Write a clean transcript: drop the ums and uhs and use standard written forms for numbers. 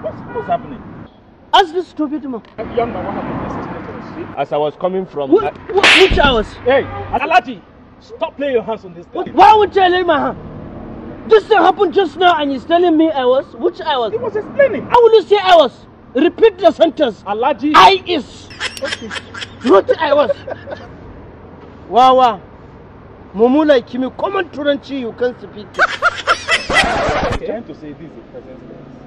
What's happening? Ask this stupid man. Young man, what happened? As I was coming from... Which hours? Hey, Alaji, stop playing your hands on this thing. Why would I lay my hand? This thing happened just now and he's telling me hours? Which hours? He was explaining. How will you say hours? Repeat the sentence. Alaji. I is. Okay. Not hours. Wawa. Mumula Kimi, common Turanchi, you can't speak. I'm trying to say this is present tense.